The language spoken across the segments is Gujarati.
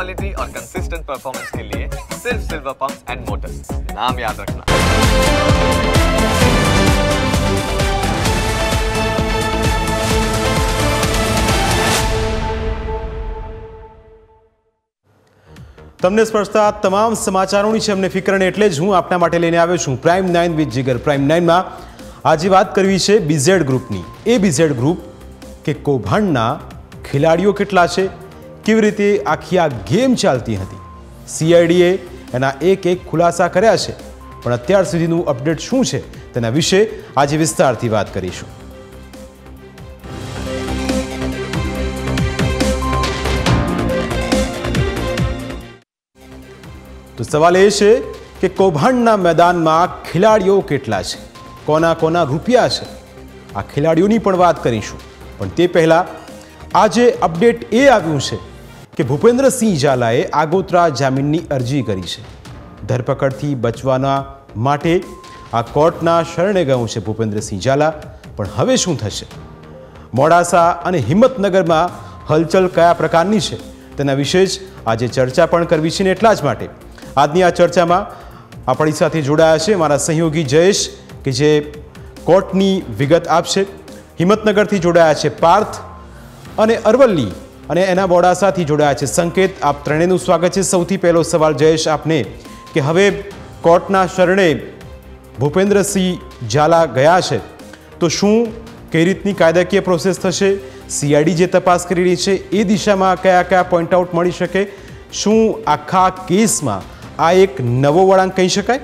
क्वालिटी और कंसिस्टेंट परफॉर्मेंस के लिए सिर्फ सिल्वर पंप्स एंड मोटर्स, नाम याद रखना। તમને સ્પર્શતા તમામ સમાચારોની છે અમને ફિકર અને એટલે જ હું આપના માટે લઈને આવ્યો છું પ્રાઇમ 9 વિથ જીગર। પ્રાઇમ 9માં આજે વાત કરવી છે બીઝેડ ગ્રુપની। એ બીઝેડ ગ્રુપ કે કૌભાંડના ખેલાડીઓ કેટલા છે, કેવી રીતે આખી આ ગેમ ચાલતી હતી, સીઆઈડીએ એના એક ખુલાસા કર્યા છે, પણ અત્યાર સુધીનું અપડેટ શું છે તેના વિશે આજે વિસ્તારથી વાત કરીશું। તો સવાલ એ છે કે કૌભાંડના મેદાનમાં ખેલાડીઓ કેટલા છે, કોના કોના રૂપિયા છે, આ ખેલાડીઓની પણ વાત કરીશું। પણ તે પહેલાં આજે અપડેટ એ આવ્યું છે કે ભૂપેન્દ્રસિંહ ઝાલાએ આગોતરા જામીનની અરજી કરી છે। ધરપકડથી બચવાના માટે આ કોર્ટના શરણે ગયું છે ભૂપેન્દ્રસિંહ ઝાલા। પણ હવે શું થશે? મોડાસા અને હિંમતનગરમાં હલચલ કયા પ્રકારની છે તેના વિશે જ આજે ચર્ચા પણ કરવી છે ને એટલા જ માટે આજની આ ચર્ચામાં આપણી સાથે જોડાયા છે મારા સહયોગી જયેશ કે જે કોર્ટની વિગત આપશે, હિંમતનગરથી જોડાયા છે પાર્થ અને અરવલ્લી અને એના મોડાસાથી જોડાયા છે સંકેત। આપ ત્રણેયનું સ્વાગત છે। સૌથી પહેલો સવાલ જયેશ આપને કે હવે કોર્ટના શરણે ભૂપેન્દ્રસિંહ ઝાલા ગયા છે તો શું કઈ રીતની કાયદાકીય પ્રોસેસ થશે? સીઆઈડી જે તપાસ કરી રહી છે એ દિશામાં કયા કયા પોઈન્ટ આઉટ મળી શકે? શું આખા કેસમાં આ એક નવો વળાંક કહી શકાય?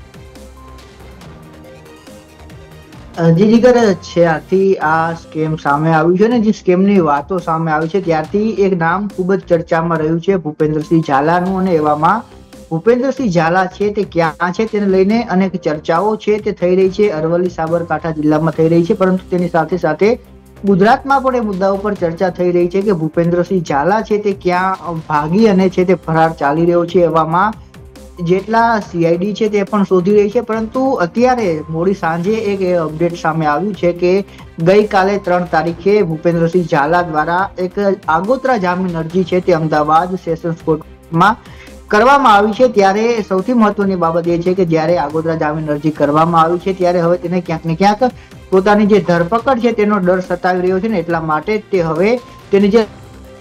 જી જીગર, જ્યારથી આ સ્કેમ સામે આવ્યું છે ને, જે સ્કેમની વાતો સામે આવી છે ત્યારથી એક નામ ખૂબ જ ચર્ચામાં રહ્યું છે ભૂપેન્દ્રસિંહ ઝાલાનું। અને એવામાં ભૂપેન્દ્રસિંહ ઝાલા છે તે ક્યાં છે તેને લઈને અનેક ચર્ચાઓ છે તે થઈ રહી છે। અરવલ્લી સાબરકાંઠા જિલ્લામાં થઈ રહી છે, પરંતુ તેની સાથે સાથે ગુજરાતમાં પણ એ મુદ્દા ઉપર ચર્ચા થઈ રહી છે કે ભૂપેન્દ્રસિંહ ઝાલા છે તે ક્યાં ભાગી અને છે તે ફરાર ચાલી રહ્યો છે। એવામાં જેટલા સીઆઈડી છે તે પણ શોધી રહી છે, પરંતુ અત્યારે મોડી સાંજે એક અપડેટ સામે આવ્યું છે કે ગઈકાલે 3 તારીખે ભૂપેન્દ્રસિંહ ઝાલા દ્વારા એક આગોતરા જામીન અરજી છે તે અમદાવાદ સેશન્સ કોર્ટમાં કરવામાં આવી છે। ત્યારે સૌથી મહત્વની બાબત એ છે કે જ્યારે આગોતરા જામીન અરજી કરવામાં આવી છે ત્યારે હવે તેને ક્યાંક ને ક્યાંક પોતાની જે ધરપકડ છે તેનો ડર સતાવી રહ્યો છે ને એટલા માટે તે હવે તેની જે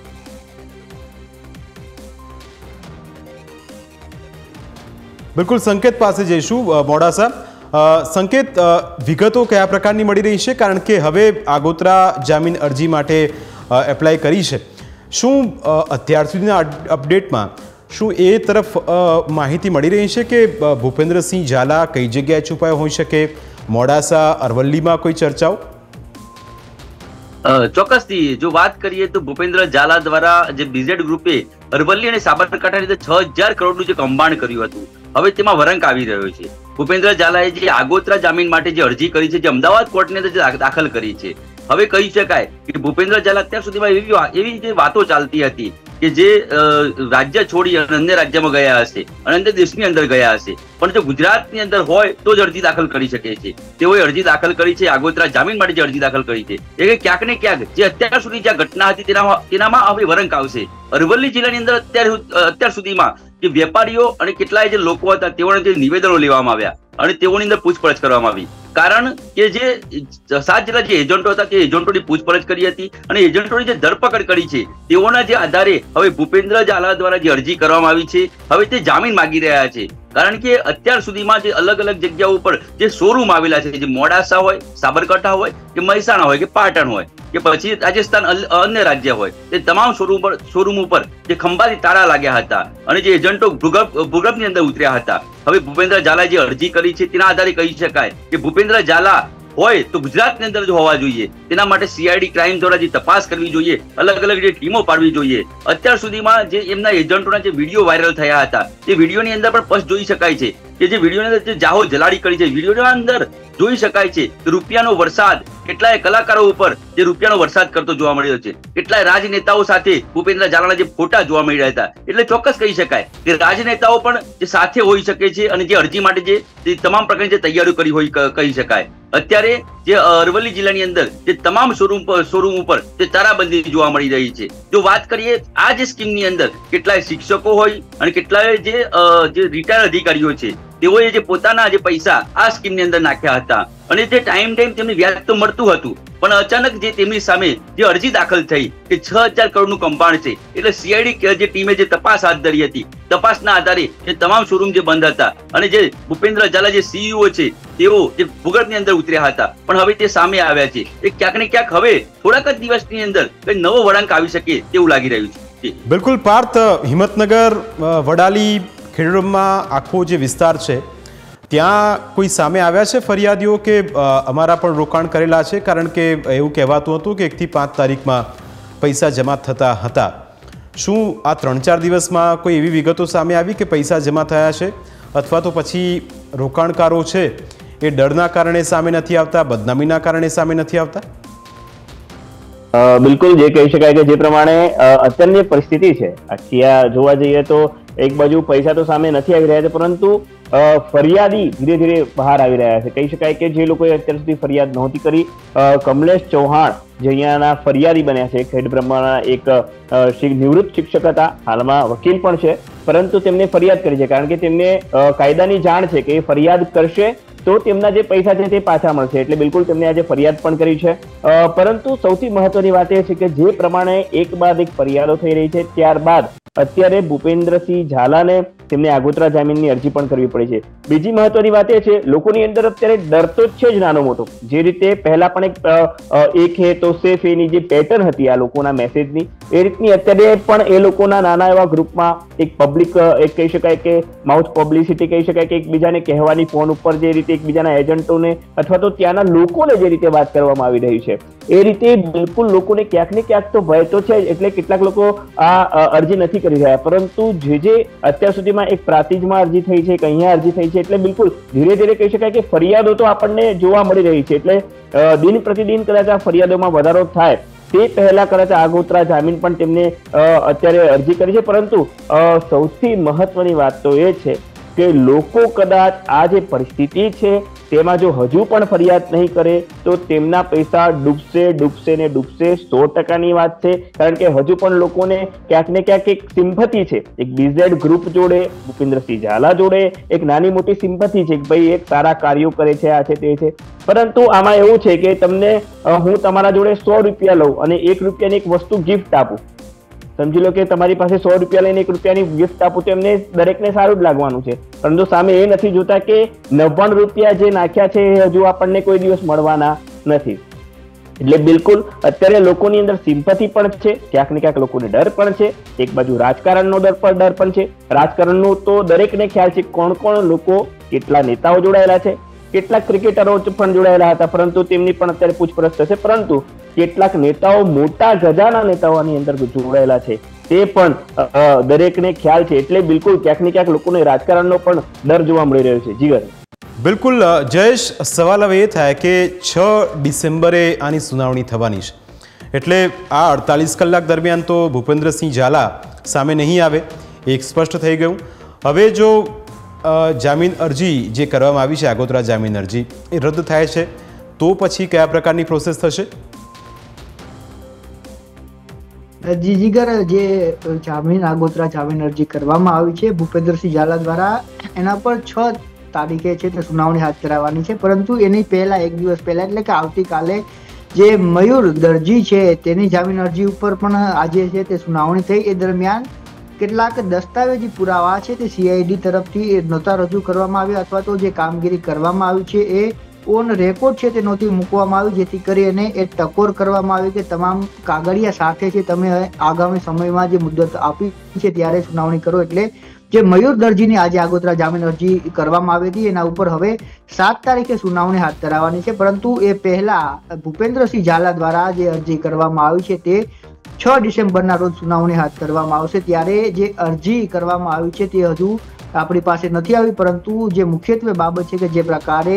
બિલકુલ સંકેત પાસે જઈશું મોડાસા। સંકેત, વિગતો કયા પ્રકારની મળી રહી છે? કારણ કે હવે આગોતરા જામીન અરજી માટે એપ્લાય કરી છે, શું અત્યાર સુધીના અપડેટમાં શું એ તરફ માહિતી મળી રહી છે કે ભૂપેન્દ્રસિંહ ઝાલા કઈ જગ્યાએ છુપાયો હોઈ શકે? મોડાસા, અરવલ્લીમાં કોઈ ચર્ચાઓ? ચોક્કસથી જો વાત કરીએ તો ભૂપેન્દ્ર ઝાલા દ્વારા જે બીઝેડ ગ્રુપે અરવલ્લી અને સાબરકાંઠાની અંદર 6000 કરોડનું જે કૌભાંડ કર્યું હતું, હવે તેમાં વળાંક આવી રહ્યો છે। ભૂપેન્દ્ર ઝાલાએ જે આગોતરા જામીન માટે જે અરજી કરી છે, જે અમદાવાદ કોર્ટની અંદર જે દાખલ કરી છે, હવે કહી શકાય કે ભૂપેન્દ્ર ઝાલા અત્યાર સુધીમાં એવી જે વાતો ચાલતી હતી કે જે રાજ્ય છોડી અને અન્ય રાજ્યમાં ગયા હશે અને અન્ય દેશની અંદર ગયા હશે, પણ જો ગુજરાતની અંદર હોય તો જ અરજી દાખલ કરી શકે છે। તેઓએ અરજી દાખલ કરી છે, આગોતરા જામીન માટે જે અરજી દાખલ કરી છે એ ક્યાંક ને ક્યાંક જે અત્યાર સુધી જે ઘટના હતી તેનામાં હવે વળાંક આવશે। અરવલ્લી જિલ્લાની અંદર અત્યાર સુધીમાં જે વેપારીઓ અને કેટલાય જે લોકો હતા તેઓને જે નિવેદનો લેવામાં આવ્યા અને તેઓની અંદર પૂછપરછ કરવામાં આવી, કારણ કે જે 7 જેટલા જે એજન્ટો હતા તે એજન્ટોની પૂછપરછ કરી હતી અને એજન્ટોની જે ધરપકડ કરી છે તેઓના જે આધારે હવે ભૂપેન્દ્ર ઝાલા દ્વારા જે અરજી કરવામાં આવી છે હવે તે જામીન માંગી રહ્યા છે। કારણ કે અત્યાર સુધીમાં જે અલગ અલગ જગ્યાઓ ઉપર જે શોરૂમ આવેલા છે, જે મોડાસા હોય, સાબરકાંઠા હોય કે મહેસાણા હોય કે પાટણ હોય કે પછી રાજસ્થાન અન્ય રાજ્ય હોય, તે તમામ શોરૂમ ઉપર જે ખંભાથી તાળા લાગ્યા હતા અને જે એજન્ટો ભૂગર્ભની અંદર ઉતર્યા હતા। હવે ભૂપેન્દ્ર ઝાલાએ જે અરજી કરી છે તેના આધારે કહી શકાય કે ભૂપેન્દ્ર ઝાલા હોય તો ગુજરાતની અંદર જ હોવા જોઈએ। તેના માટે સીઆઈડી ક્રાઇમ દ્વારા જે તપાસ કરવી જોઈએ, અલગ અલગ જે ટીમો પાડવી જોઈએ। અત્યાર સુધીમાં જે એમના એજન્ટોના જે વિડીયો વાયરલ થયા હતા તે વિડીયોની અંદર પણ સ્પષ્ટ જોઈ શકાય છે કે જે વિડીયોની અંદર જે જાહો જલાડી કરી છે, વિડીયોના અંદર જોઈ શકાય છે કે રૂપિયાનો વરસાદ કેટલાય કલાકારો ઉપર જે રૂપિયાનો વરસાદ કરતો જોવા મળ્યો છે, કેટલાય રાજનેતાઓ સાથે ભૂપેન્દ્ર ઝાલાના જે ફોટા જોવા મળી રહ્યા હતા. એટલે ચોક્કસ કહી શકાય કે રાજનેતાઓ પણ જે સાથે હોઈ શકે છે અને જે અરજી માટે જે તમામ પ્રકારની જે તૈયારીઓ કરી હોય કહી શકાય. અત્યારે જે અરવલ્લી જિલ્લાની અંદર જે તમામ શોરૂમ ઉપર જે તારાબંધી જોવા મળી રહી છે. જો વાત કરીએ આ જે સ્કીમની અંદર કેટલાય શિક્ષકો હોય અને કેટલાય જે રિટાયર્ડ અધિકારીઓ છે તેઓએ જે પોતાના જે પૈસા આ સ્કીમની અંદર નાખ્યા હતા અને જે ટાઈમ તેમને વ્યાજ તો મળતું હતું, પણ અચાનક જે તેમની સામે જે અરજી દાખલ થઈ કે 6,000 કરોડનું કૌભાંડ છે, એટલે સીઆઈડી જે ટીમે જે તપાસ હાથ ધરી હતી, તપાસના આધારે એ તમામ શોરૂમ જે બંધ હતા અને જે ભૂપેન્દ્ર ઝાલા જે સીઈઓ છે તેઓ જે ભૂગર્ભની અંદર ઉતર્યા હતા, પણ હવે તે સામે આવ્યા છે. એ ક્યાંક ને ક્યાંક હવે થોડાક જ દિવસની અંદર કઈ નવો વળાંક આવી શકે તેવું લાગી રહ્યું છે. બિલકુલ પાર્થ, હિંમતનગર, વડાલી, ખેડબ્રહ્મા આખો જે વિસ્તાર છે ત્યાં કોઈ સામે આવ્યા છે ફરિયાદીઓ કે અમારા પણ રોકાણ કરેલા છે? કારણ કે એવું કહેવાતું હતું કે 1 થી 5 તારીખમાં પૈસા જમા થતા હતા. શું આ 3-4 દિવસમાં કોઈ એવી વિગતો સામે આવી કે પૈસા જમા થયા છે, અથવા તો પછી રોકાણકારો છે એ ડરના કારણે સામે નથી આવતા, બદનામીના કારણે સામે નથી આવતા? બિલકુલ, જે કહી શકાય કે જે પ્રમાણે અત્યારની પરિસ્થિતિ છે આખી આ જોવા જઈએ તો એક બાજુ પૈસા તો સામે નથી આવી રહ્યા છે, પરંતુ ફરિયાદી ધીરે ધીરે બહાર આવી રહ્યા છે. કહી શકાય કે જે લોકોએ અત્યાર સુધી ફરિયાદ નહોતી કરી, કમલેશ ચૌહાણ જે અહીંયાના ફરિયાદી બન્યા છે, ખેડબ્રહ્માના એક નિવૃત્ત શિક્ષક હતા, હાલમાં વકીલ પણ છે, પરંતુ તેમને ફરિયાદ કરી છે કારણ કે તેમને કાયદાની જાણ છે કે એ ફરિયાદ કરશે તો તેમના જે પૈસા છે તે પાછા મળશે. એટલે બિલકુલ તેમને આજે ફરિયાદ પણ કરી છે. પરંતુ સૌથી મહત્વની વાત એ છે કે જે પ્રમાણે એક બાદ એક ફરિયાદો થઈ રહી છે, ત્યારબાદ અત્યારે ભૂપેન્દ્રસિંહ ઝાલાને તેમને આગોતરા જામીનની અરજી પણ કરવી પડી છે. બીજી મહત્વની વાત એ છે લોકોની અંદર અત્યારે ડર તો છે જ નાનો મોટો. જે રીતે પહેલા પણ એક હે તો સેફ એની જે પેટર્ન હતી આ લોકોના મેસેજની, એ રીતની અત્યારે પણ એ લોકોના નાના એવા ગ્રુપમાં એક પબ્લિક એક કહી શકાય કે માઉથ પબ્લિસિટી કહી શકાય કે એકબીજાને કહેવાની ફોન ઉપર જે રીતે એકબીજાના એજન્ટોને અથવા તો ત્યાંના લોકોને જે રીતે વાત કરવામાં આવી રહી છે એ રીતે બિલકુલ લોકોને ક્યાંક ને ક્યાંક તો ભય તો છે જ. એટલે કેટલાક લોકો આ અરજી નથી કરી રહ્યા, પરંતુ જે અત્યાર સુધીમાં એક પ્રાતિજમાં અરજી થઈ છે, એક અહીંયા અરજી થઈ છે, એટલે બિલકુલ ધીરે ધીરે કહી શકાય કે ફરિયાદો તો આપણને જોવા મળી રહી છે. એટલે દિન પ્રતિદિન કદાચ આ ફરિયાદોમાં વધારો થાય તે પહેલા કદાચ આગોતરા જામીન પણ તેમને અત્યારે અરજી કરી છે. પરંતુ સૌથી મહત્વની વાત તો એ છે કે લોકો કદાચ આ જે પરિસ્થિતિ છે તેમાં જો હજુ પણ ફરિયાદ નહીં કરે તો તેમના પૈસા ડૂબશે ને ડૂબશે. 100%ની વાત છે. કારણ કે હજુ પણ લોકોને ક્યાંક ને ક્યાંક એક સિમ્પથી છે, એક બીઝેડ ગ્રુપ જોડે, ભૂપેન્દ્રસિંહ ઝાલા જોડે એક નાની મોટી સિમ્પથી છે કે ભાઈ એક સારા કાર્યો કરે છે, આ છે તે છે. પરંતુ આમાં એવું છે કે તમને હું તમારા જોડે 100 રૂપિયા લઉં અને 1 રૂપિયાની એક વસ્તુ ગિફ્ટ આપું, સમજી લો કે તમારી પાસે 100 રૂપિયા લઈને 1 રૂપિયાની ગિફ્ટ આપું તો એમને દરેકને સારું જ લાગવાનું છે, પરંતુ સામે એ નથી જોતા કે 99 રૂપિયા જે નાખ્યા છે એ હજુ આપણને કોઈ દિવસ મળવાના નથી. એટલે બિલકુલ અત્યારે લોકોની અંદર સિમ્પથી પણ છે, ક્યાંક ને ક્યાંક લોકોને ડર પણ છે. એક બાજુ રાજકારણનો ડર પણ છે. રાજકારણનું તો દરેકને ખ્યાલ છે કોણ કોણ લોકો, કેટલા નેતાઓ જોડાયેલા છે, કેટલાક ક્રિકેટરો પણ જોડાયેલા હતા, પરંતુ તેમની પણ અત્યારે પૂછપરછ થશે. પરંતુ કેટલાક નેતાઓ, મોટા ગજાના નેતાઓની અંદર જોડાયેલા છે તે પણ દરેકને ખ્યાલ છે. એટલે બિલકુલ ક્યાંક ને ક્યાંક લોકોને રાજકારણનો પણ ડર જોવા મળી રહ્યો છે. જીગર, બિલકુલ જયેશ, સવાલ હવે એ થાય કે 6 ડિસેમ્બરે આની સુનાવણી થવાની છે, એટલે આ 48 કલાક દરમિયાન તો ભૂપેન્દ્રસિંહ ઝાલા સામે નહીં આવે, એક સ્પષ્ટ થઈ ગયું. હવે જો જામીન અરજી જે કરવામાં આવી છે, આગોતરા જામીન અરજી, એ રદ થાય છે તો પછી કયા પ્રકારની પ્રોસેસ થશે? જીગર, જે આગોતરા જામીન અરજી કરવામાં આવી છે ભૂપેન્દ્રસિંહ ઝાલા દ્વારા, એના પર 6 તારીખે છે તે સુનાવણી હાથ ધરવાની છે. પરંતુ એની પહેલા, એક દિવસ પહેલા, એટલે કે આવતીકાલે જે મયુર દરજી છે તેની જામીન અરજી ઉપર પણ આજે છે તે સુનાવણી થઈ. એ દરમિયાન કેટલાક દસ્તાવેજી પુરાવા છે તે સીઆઈડી તરફથી નહોતા રજૂ કરવામાં આવ્યા, અથવા તો જે કામગીરી કરવામાં આવી છે એ ઓન રેકોર્ડ છે તે નહોતી મૂકવામાં આવી, જેથી કરીને એ ટકોર કરવામાં આવી કે તમામ કાગળિયા સાથે છે તમે આગામી સમયમાં જે મુદત આપી છે ત્યારે સુનાવણી કરો. એટલે જે મયુર દરજીની આજે આગોતરા જામીન અરજી કરવામાં આવી હતી એના ઉપર હવે 7 તારીખે સુનાવણી હાથ ધરવાની છે. પરંતુ એ પહેલા ભૂપેન્દ્રસિંહ ઝાલા દ્વારા જે અરજી કરવામાં આવી છે તે 6 ડિસેમ્બરના રોજ સુનાવણી હાથ ધરવામાં આવશે. ત્યારે જે અરજી કરવામાં આવી છે તે હજુ આપણી પાસે નથી આવી, પરંતુ જે મુખ્યત્વે બાબત છે કે જે પ્રકારે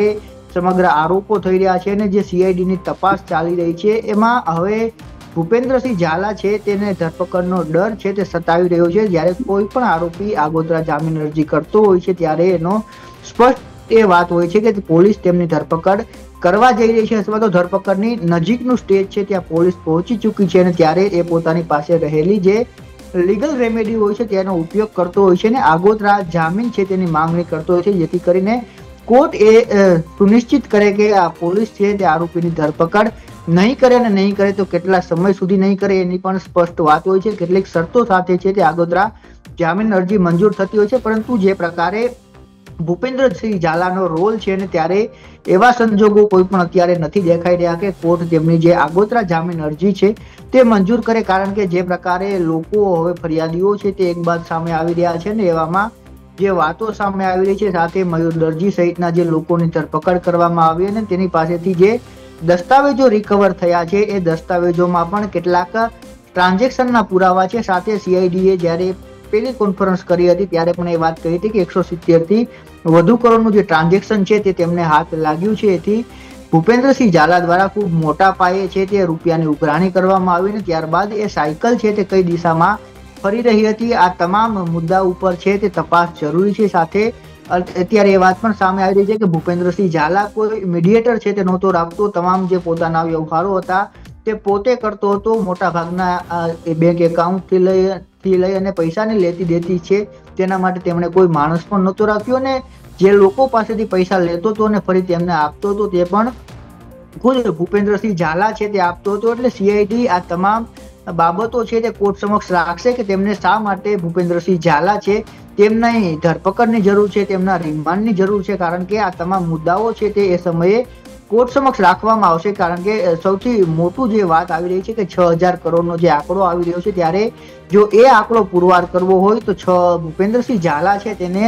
સમગ્ર આરોપો થઈ રહ્યા છે અને જે CIDની તપાસ ચાલી રહી છે એમાં હવે ભૂપેન્દ્રસિંહ ઝાલા છે તેને ધરપકડનો ડર છે તે સતાવી રહ્યો છે। જ્યારે કોઈ પણ આરોપી આગોતરા જામીન અરજી કરતો હોય છે ત્યારે એનો સ્પષ્ટ એ વાત હોય છે કે પોલીસ તેમની ધરપકડ કરવા જઈ રહી છે અથવા તો ધરપકડની નજીકનું સ્ટેજ છે ત્યાં પોલીસ પહોંચી ચૂકી છે અને ત્યારે એ પોતાની પાસે રહેલી જે લીગલ રેમેડી હોય છે તેનો ઉપયોગ કરતો હોય છે અને આગોતરા જામીન છે તેની માંગણી કરતો હોય છે, જેથી કરીને કોર્ટ એ સુનિશ્ચિત કરે કે આ પોલીસ છે તે આરોપીની ધરપકડ નહીં કરે અને નહીં કરે તો કેટલા સમય સુધી નહીં કરે એની પણ સ્પષ્ટ વાત હોય છે। કેટલીક શરતો સાથે છે તે આગોતરા જામીન અરજી મંજૂર થતી હોય છે, પરંતુ જે પ્રકારે ભૂપેન્દ્રસિંહ ઝાલાનો રોલ છે ને ત્યારે એવા સંજોગો કોઈ પણ અત્યારે નથી દેખાઈ રહ્યા કે કોર્ટ તેમની જે આગોતરા જામીન અરજી છે તે મંજૂર કરે, કારણ કે જે પ્રકારે લોકો હવે ફરિયાદીઓ છે તે એક બાદ સામે આવી રહ્યા છે ને એવામાં જે વાતો સામે આવી રહી છે સાથે મયુર દરજી સહિતના જે લોકોની ધરપકડ કરવામાં આવી અને તેની પાસેથી જે દસ્તાવેજો રિકવર થયા છે એ દસ્તાવેજોમાં પણ કેટલાક ટ્રાન્ઝેક્શનના પુરાવા છે। સાથે CIDએ જ્યારે પેલી કોન્ફરન્સ કરી હતી ત્યારે પણ એ વાત કહી હતી કે 170 થી વધુ કરોડનું જે ટ્રાન્ઝેક્શન છે તે તેમને હાથ લાગ્યું છે। એથી ભૂપેન્દ્રસિંહ ઝાલા દ્વારા ખૂબ મોટા પાયે છે તે રૂપિયાની ઉઘરાણી કરવામાં આવી ને ત્યારબાદ એ સાયકલ છે તે કઈ દિશામાં ફરી રહી હતી આ તમામ મુદ્દા ઉપર છે તે તપાસ જરૂરી છે। સાથે અત્યારે એ વાત પણ સામે આવી રહી છે કે ભૂપેન્દ્રસિંહ ઝાલા કોઈ મીડિયેટર છે તે નહોતો રાખતો, તમામ જે પોતાના વ્યવહારો હતા તે પોતે કરતો હતો। મોટા ભાગના બેંક એકાઉન્ટથી લઈ અને પૈસાની લેતી દેતી છે તેના માટે તેમણે કોઈ માણસ પણ નહોતો રાખ્યો અને જે લોકો પાસેથી પૈસા લેતો હતો અને ફરી તેમને આપતો હતો તે પણ ખુદ ભૂપેન્દ્રસિંહ ઝાલા છે તે આપતો હતો। એટલે CID આ તમામ બાબતો છે તે કોર્ટ સમક્ષ રાખશે કે તેમને શા માટે ભૂપેન્દ્રસિંહ ઝાલા છે તેમની ધરપકડની જરૂર છે, તેમના રિમાન્ડની જરૂર છે, કારણ કે આ તમામ મુદ્દાઓ છે તે એ સમયે કોર્ટ સમક્ષ રાખવામાં આવશે। કારણ કે સૌથી મોટું જે વાત આવી રહી છે કે 6000 કરોડનો જે આંકડો આવી રહ્યો છે ત્યારે જો એ આંકડો પુરવાર કરવો હોય તો ભૂપેન્દ્રસિંહ ઝાલા છે તેને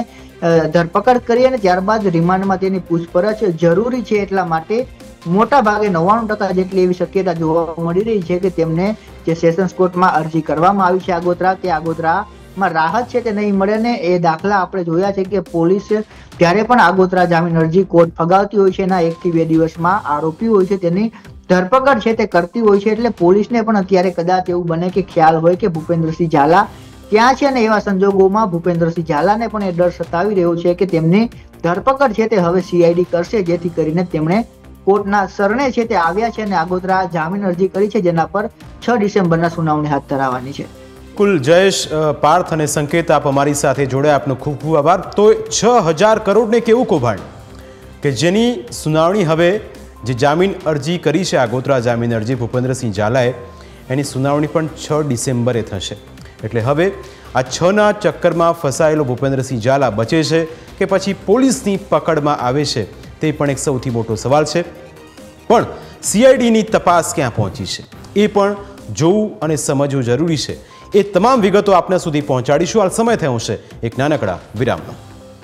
ધરપકડ કરી અને ત્યારબાદ રિમાન્ડમાં તેની પૂછપરછ જરૂરી છે। એટલા માટે મોટા ભાગે 99% જેટલી એવી શક્યતા જોવા મળી રહી છે કે તેમને જે સેશન્સ કોર્ટમાં અરજી કરવામાં આવી છે આગોતરા તે આગોતરામાં રાહત છે તે નહીં મળે ને એ દાખલા આપણે જોયા છે કે પોલીસ ત્યારે પણ આગોતરા જામીન અરજી કોર્ટ ફગાવતી હોય છે એના 1 થી 2 દિવસમાં આરોપી હોય છે તેની ધરપકડ છે તે કરતી હોય છે। એટલે પોલીસને પણ અત્યારે કદાચ એવું બને કે ખ્યાલ હોય કે ભૂપેન્દ્રસિંહ ઝાલા ક્યાં છે અને એવા સંજોગોમાં ભૂપેન્દ્રસિંહ ઝાલાને પણ એ ડર સતાવી રહ્યો છે કે તેમની ધરપકડ છે તે હવે CID કરશે, જેથી કરીને તેમણે કોર્ટના શરણે છે તે આવ્યા છે અને આગોતરા જામીન અરજી કરી છે જેના પર 6 ડિસેમ્બરના સુનાવણી હાથ ધરાવવાની છે। કુલ જયેશ, પાર્થ અને સંકેત આપ અમારી સાથે જોડાયા, આપનો ખૂબ ખૂબ આભાર। તો 6000 કરોડને કેવું કૌભાંડ કે જેની સુનાવણી હવે જે જામીન અરજી કરી છે આગોતરા જામીન અરજી ભૂપેન્દ્રસિંહ ઝાલાએ એની સુનાવણી પણ 6 ડિસેમ્બરે થશે। એટલે હવે આ 6ના ચક્કરમાં ફસાયેલો ભૂપેન્દ્રસિંહ ઝાલા બચે છે કે પછી પોલીસની પકડમાં આવે છે તે પણ એક સૌથી મોટો સવાલ છે। પણ CIDની તપાસ ક્યાં પહોંચી છે એ પણ જોવું અને સમજવું જરૂરી છે। એ તમામ વિગતો આપના સુધી પહોંચાડીશું। હાલ સમય થયો છે એક નાનકડા વિરામનો।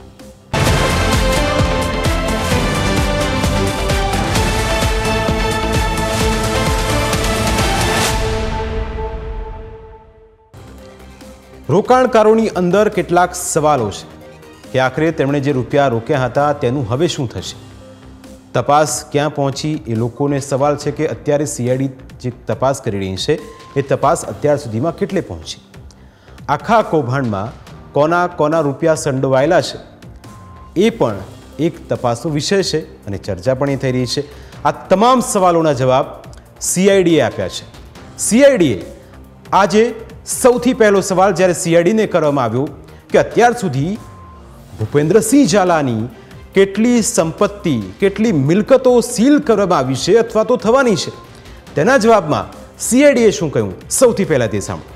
રોકાણકારોની અંદર કેટલાક સવાલો છે કે આખરે તેમણે જે રૂપિયા રોક્યા હતા તેનું હવે શું થશે, તપાસ ક્યાં પહોંચી એ લોકોને સવાલ છે કે અત્યારે CID જે તપાસ કરી રહી છે એ તપાસ અત્યાર સુધીમાં કેટલે પહોંચી, આખા કૌભાંડમાં કોના કોના રૂપિયા સંડોવાયેલા છે એ પણ એક તપાસનો વિષય છે અને ચર્ચા પણ એ થઈ રહી છે। આ તમામ સવાલોના જવાબ CIDએ આપ્યા છે। CIDએ આજે સૌથી પહેલો સવાલ જ્યારે CIDને કરવામાં આવ્યો કે અત્યાર સુધી ભૂપેન્દ્રસિંહ ઝાલાની કેટલી સંપત્તિ કેટલી મિલકતો સીલ કરવામાં આવી છે અથવા તો થવાની છે, તેના જવાબમાં CIDએ શું કહ્યું સૌથી પહેલા તે સાંભળો।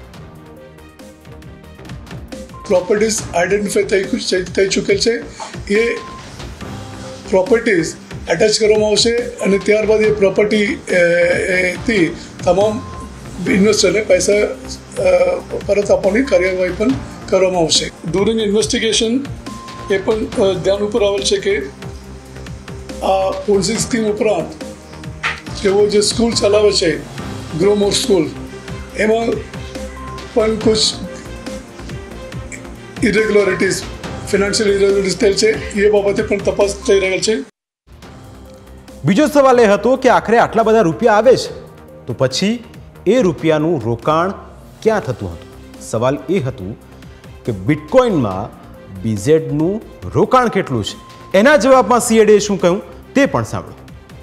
પ્રોપર્ટીઝ આઈડેન્ટિફાઈ થઈ ચૂકેલ છે, એ પ્રોપર્ટીઝ એટેચ કરવામાં આવશે અને ત્યારબાદ એ પ્રોપર્ટીથી તમામ ઇન્વેસ્ટરને પૈસા પરત આપવાની કાર્યવાહી પણ કરવામાં આવશે। ડ્યુરિંગ ઇન્વેસ્ટિગેશન એ પણ ધ્યાન ઉપર આવેલ છે કે આ પોલિસી સ્કીમ ઉપરાંત તેઓ જે સ્કૂલ ચલાવે છે ગ્રોમોર સ્કૂલ એમાં પણ કુછ ઇરેગ્યુલારિટીઝ ફિનાન્શિયલ ઇરેગ્યુલારિટીઝ થયેલ છે, એ બાબતે પણ તપાસ થઈ રહેલ છે। બીજો સવાલ એ હતો કે આખરે આટલા બધા રૂપિયા આવે છે તો પછી એ રૂપિયાનું રોકાણ ક્યાં થતું હતું? સવાલ એ હતું કે બિટકોઇનમાં બીઝેડનું રોકાણ કેટલું છે? એના જવાબમાં સીએડીએ શું કહ્યું તે પણ સાંભળો.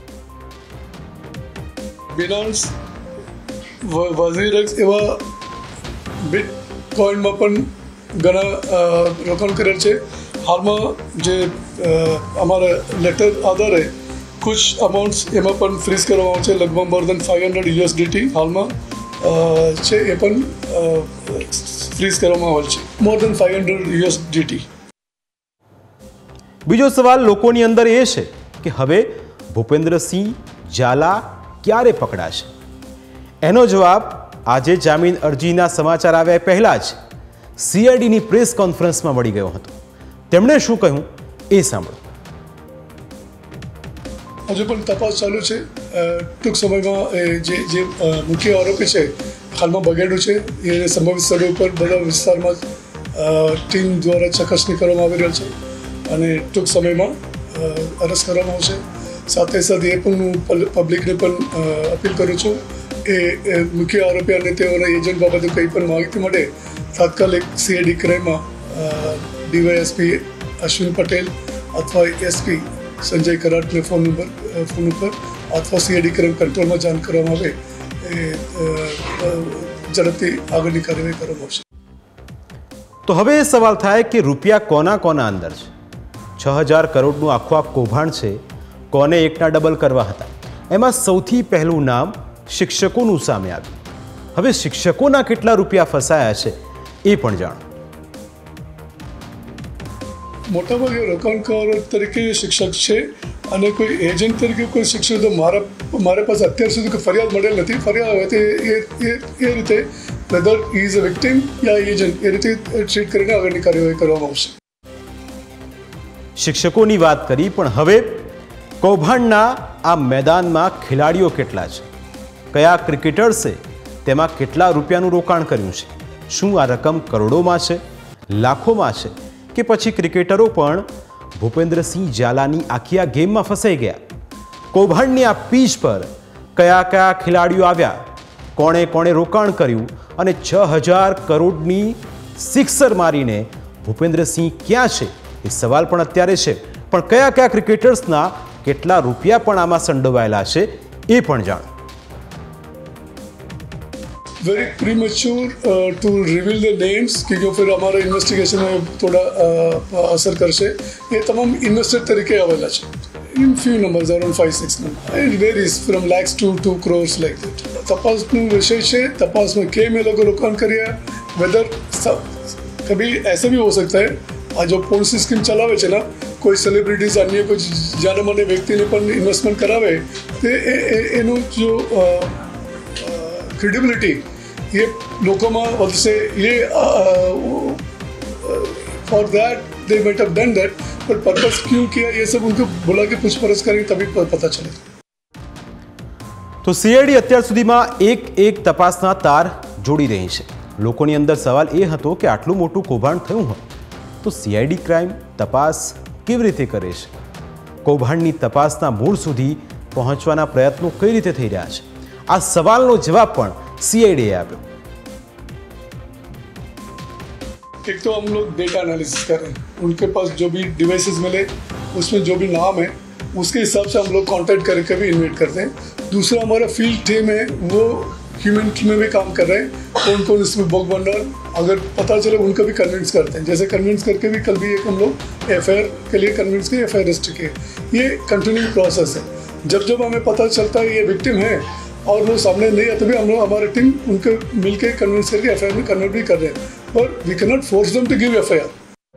બિનાન્સ, વઝીરેક્સ એવા બિટકોઇનમાં પણ ઘણા રોકાણ કરેલ છે. હાલમાં જે અમારા લેટર આધારે કુછ અમાઉન્ટ્સ એમાં પણ ફ્રીઝ કરવામાં આવે છે. લગભગ મોર દેન 500 USDT હાલમાં છે, એ પણ ફ્રીઝ કરવામાં આવેલ છે. મોર દેન 500 USDT. બીજો સવાલ લોકોની અંદર એ છે કે હવે ભૂપેન્દ્રસિંહ ઝાલા ક્યારે પકડાશે? એનો જવાબ આજે જામીન અરજીના સમાચાર આવ્યા પહેલા જ સીઆઈડીની પ્રેસ કોન્ફરન્સમાં મળી ગયો હતો. તેમણે શું કહ્યું એ સાંભળો. હજુ પણ તપાસ ચાલુ છે. ટૂંક સમયમાં જે મુખ્ય આરોપી છે હાલમાં બગેડું છે, એ સંભવિત સ્થળો ઉપર બધા વિસ્તારમાં ટીમ દ્વારા ચકાસણી કરવામાં આવી રહેલ છે અને ટૂંક સમયમાં અરેસ્ટ કરવામાં આવશે. સાથે સાથે એ પણ હું પબ્લિકને પણ અપીલ કરું છું એ મુખ્ય આરોપી અને તેઓના એજન્ટ બાબતે કંઈ પણ માહિતી મળે તાત્કાલિક સીઆઈડી ક્રાઇમમાં ડીવાયએસપી અશ્વિન પટેલ અથવા એસપી સંજય કરાટને ફોન ઉપર અથવા સીઆઈડી ક્રાઇમ કંટ્રોલમાં જાણ કરવામાં આવે એ ઝડપથી આગળની કાર્યવાહી કરવામાં આવશે. તો હવે એ સવાલ થાય કે રૂપિયા કોના કોના અંદર છે? 6000 કરોડનું આખું આ કૌભાંડ છે, કોને એકના ડબલ કરવા હતા? એમાં સૌથી પહેલું નામ શિક્ષકોનું સામે આવ્યું. હવે શિક્ષકોના કેટલા રૂપિયા ફસાયા છે એ પણ જાણો. મોટાભાગે રોકાણકારો તરીકે શિક્ષક છે અને કોઈ એજન્ટ તરીકે કોઈ શિક્ષક તો મારા પાસે અત્યાર સુધી કોઈ ફરિયાદ મળેલ નથી. ફરિયાદ આવે તો એ રીતે વેધર ઇઝ અ વિક્ટિમ યા એજન્ટ એ રીતે ટ્રીટ કરીને આગળની કાર્યવાહી કરવામાં આવશે. શિક્ષકોની વાત કરી, પણ હવે કૌભાંડના આ મેદાનમાં ખેલાડીઓ કેટલા છે? કયા ક્રિકેટર્સે તેમાં કેટલા રૂપિયાનું રોકાણ કર્યું છે? શું આ રકમ કરોડોમાં છે, લાખોમાં છે કે પછી ક્રિકેટરો પણ ભૂપેન્દ્રસિંહ ઝાલાની આખી આ ગેમમાં ફસાઈ ગયા? કૌભાંડની આ પીચ પર કયા કયા ખેલાડીઓ આવ્યા, કોણે કોણે રોકાણ કર્યું અને 6000 કરોડની સિક્સર મારીને ભૂપેન્દ્રસિંહ ક્યાં છે એ સવાલ પણ અત્યારે છે. પણ કયા કયા ક્રિકેટર્સના કેટલા રૂપિયા પણ આમાં સંડોવાયેલા છે એ પણ જાણો. Very premature to reveal the names क्योंकि फिर हमारा इन्वेस्टिगेशन में थोड़ा असर करશે. એ તમામ ઇન્વેસ્ટર તરીકે આવેલા છે. in few numbers around 5-6 numbers. It varies from lakhs to 2 crores like that. તપાસનો વિષય છે. તપાસમાં કેમ એ લોકો રોકાણ કર્યા, વેધર કભી ऐसा भी हो सकता है આ જો પોલિસી સ્કીમ ચલાવે છે ને કોઈ સેલિબ્રિટીઝ અન્ય કોઈ જાણે મને વ્યક્તિને પણ ઇન્વેસ્ટમેન્ટ કરાવે તે એનું જો क्रेडिबिलिटी ये लोगों में वजह ये for that they might have done that but purpose क्यों किया ये सब उनको बुला के पूछपरछ करेंगे तभी पता चले. તો સીઆઈડી અત્યાર સુધીમાં એક તપાસના તાર જોડી રહી છે. લોકોની અંદર સવાલ એ હતો કે આટલું મોટું કૌભાંડ થયું હોય તો સીઆઈડી ક્રાઇમ તપાસ કેવી રીતે કરે છે? કૌભાંડની તપાસના મૂળ સુધી પહોંચવાના પ્રયત્નો કઈ રીતે થઈ રહ્યા છે? આ સવાલનો જવાબ પણ सीआईडी आप्यो. एक तो हम लोग डेटा एनालिसिस कर रहे हैं, उनके पास जो भी डिवाइसेस मिले उसमें जो भी नाम है उसके हिसाब से हम लोग कांटेक्ट करके भी इन्वाइट करते हैं. दूसरा हमारा फील्ड टीम है वो ह्यूमन में भी काम कर रहे हैं. कौन कौन इसमें बुक बंडर अगर पता चले उनको भी कन्विंस करते हैं. जैसे कन्विंस करके भी कल भी एक हम लोग एफआईआर के लिए कन्विंस किए, एफआईआर रजिस्टर किए. ये कंटिन्यूइंग प्रोसेस है. जब जब हमें पता चलता है ये विक्टिम है और वो सामने नहीं आते भी हम लोग हमारी टीम उनके मिलकर कन्विंस करके एफआईआर में कन्वर्ट भी कर रहे हैं. पर we can not force them to give FIR.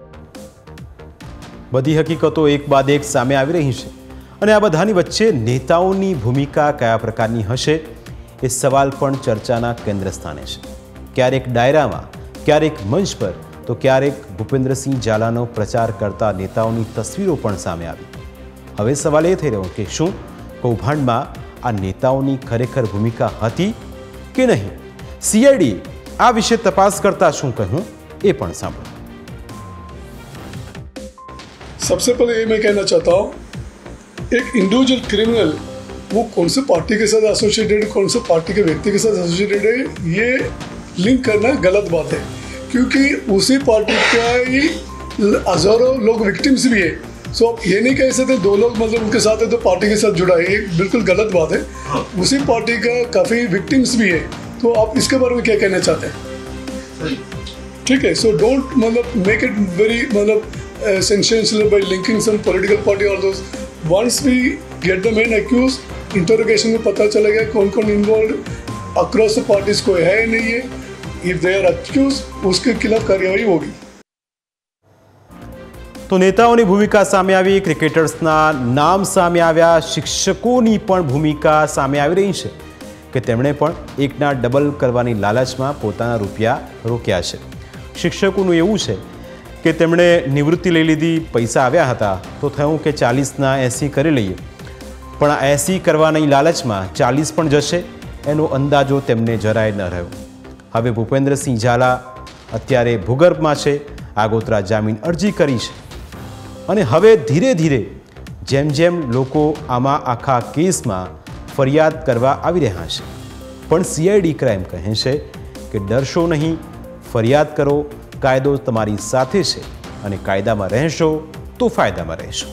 બધી હકીકતો એક બાદ એક સામે આવી રહી છે અને આ બધાની વચ્ચે નેતાઓની ભૂમિકા કયા પ્રકારની હશે એ સવાલ પણ ચર્ચાના કેન્દ્ર સ્થાને છે. ક્યારેક ડાયરામાં, ક્યારેક મંચ પર તો ક્યારેક ભૂપેન્દ્રસિંહ ઝાલાનો પ્રચાર કરતા નેતાઓની તસવીરો પણ સામે આવી. હવે સવાલ એ થઈ રહ્યો કે શું કૌભાંડમાં આ નેતાઓની ખરેખર ભૂમિકા હતી કે નહીં? સીઆઈડી આ વિશે તપાસ કરતા શું કહ્યું એ પણ સાંભળો. सबसे पहले ये मैं कहना चाहता हूँ एक इंडिविजुअल क्रिमिनल वो कौन से पार्टी के साथ एसोसिएटेड, कौन से पार्टी के व्यक्ति के साथ एसोसिएटेड है, ये लिंक करना गलत बात है, क्योंकि उसी पार्टी का ही हजारों लोग विक्टिम्स भी है। सो आप ये नहीं कह सकते 2 लोग मतलब उनके साथ है तो पार्टी के साथ जुड़ा है, ये बिल्कुल गलत बात है। उसी पार्टी का काफ़ी विक्टिम्स भी है, तो आप इसके बारे में क्या कहना चाहते हैं? ठीक है, सो डोंट मतलब मेक इट वेरी मतलब sensational by linking some political party और those. Once we get the main accused, interrogation में पता चलेगा कौन कौन इन्वॉल्व अक्रॉस द पार्टीज कोई है नहीं है। इफ दे आर अक्यूज, उसके खिलाफ કાર્યવાહી होगी। તો નેતાઓની ભૂમિકા સામે આવી, ક્રિકેટર્સના નામ સામે આવ્યા, શિક્ષકોની પણ ભૂમિકા સામે આવી રહી છે કે તેમણે પણ એકના ડબલ કરવાની લાલચમાં પોતાના રૂપિયા રોક્યા છે। શિક્ષકોનું એવું છે કે તેમણે નિવૃત્તિ લઈ લીધી, પૈસા આવ્યા હતા તો થયું કે 40ના 80 કરી લઈએ, પણ આ 80 કરવાની લાલચમાં 40 પણ જશે એનો અંદાજો તેમને જરાય ન રહ્યો। હવે ભૂપેન્દ્રસિંહ ઝાલા અત્યારે ભૂગર્ભમાં છે, આગોતરા જામીન અરજી કરી છે અને હવે ધીરે ધીરે જેમ જેમ લોકો આમાં આખા કેસમાં ફરિયાદ કરવા આવી રહ્યા છે, પણ CID ક્રાઇમ કહે છે કે ડરશો નહીં, ફરિયાદ કરો, કાયદો તમારી સાથે છે અને કાયદામાં રહેશો તો ફાયદામાં રહેશો।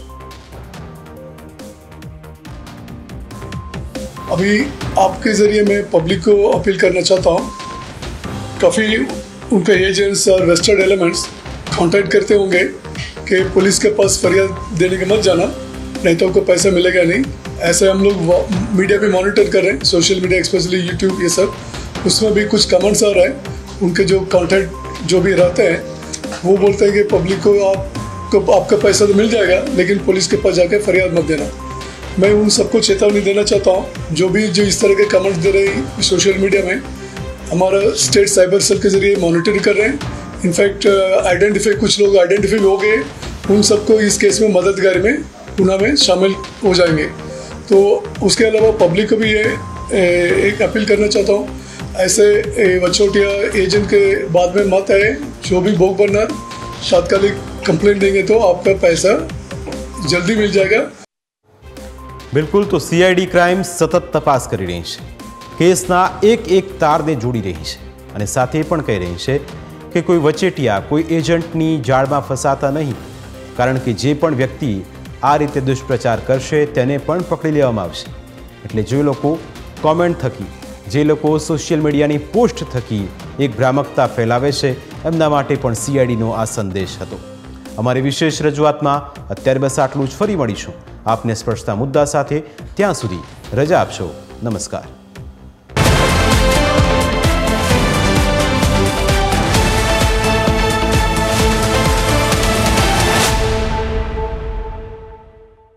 अभी आपके ज़रिए मैं पब्लिक को अपील करना चाहता हूँ, काफ़ी उनके एजेंट्स और वेस्टेड एलिमेंट्स कांटेक्ट करते होंगे कि पुलिस के पास फरियाद देने के मत जाना, नहीं तो आपको पैसा मिलेगा नहीं। ऐसे हम लोग मीडिया पे मॉनिटर कर रहे हैं, सोशल मीडिया स्पेशली यूट्यूब, ये सब उसमें भी कुछ कमेंट्स आ रहे हैं। उनके जो कॉन्टैक्ट जो भी रहते हैं वो बोलते हैं कि पब्लिक को आपका पैसा तो मिल जाएगा, लेकिन पुलिस के पास जाकर फरियाद मत देना। मैं उन सबको चेतावनी देना चाहता हूँ जो इस तरह के कमेंट्स दे रहे हैं सोशल मीडिया में। हमारा स्टेट साइबर सेल के ज़रिए मॉनिटर कर रहे हैं। इनफैक्ट कुछ लोग आइडेंटिफाई हो गए, उन सबको इस केस में मददगारी में पुनः में शामिल हो जाएंगे। तो उसके अलावा पब्लिक को भी ये एक अपील करना चाहता हूँ, ऐसे वचोटिया एजेंट के बाद में मत आए। जो भी भोग बनना तात्कालिक कंप्लेंट देंगे तो आपका पैसा जल्दी मिल जाएगा। બિલકુલ, તો CID ક્રાઇમ સતત તપાસ કરી રહી છે, કેસના એક તારને જોડી રહી છે અને સાથે પણ કહી રહી છે કે કોઈ વચેટિયા, કોઈ એજન્ટની જાળમાં ફસાતા નહીં, કારણ કે જે પણ વ્યક્તિ આ રીતે દુષ્પ્રચાર કરશે તેને પણ પકડી લેવામાં આવશે। એટલે જે લોકો કોમેન્ટ થકી, જે લોકો સોશિયલ મીડિયાની પોસ્ટ થકી એક ભ્રામકતા ફેલાવે છે એમના માટે પણ CIDનો આ સંદેશ હતો। અમારી વિશેષ રજૂઆતમાં અત્યારે બસ આટલું જ। ફરી મળીશું આપને સ્પર્શતા મુદ્દા સાથે, ત્યાં સુધી રજા આપશો। નમસ્કાર।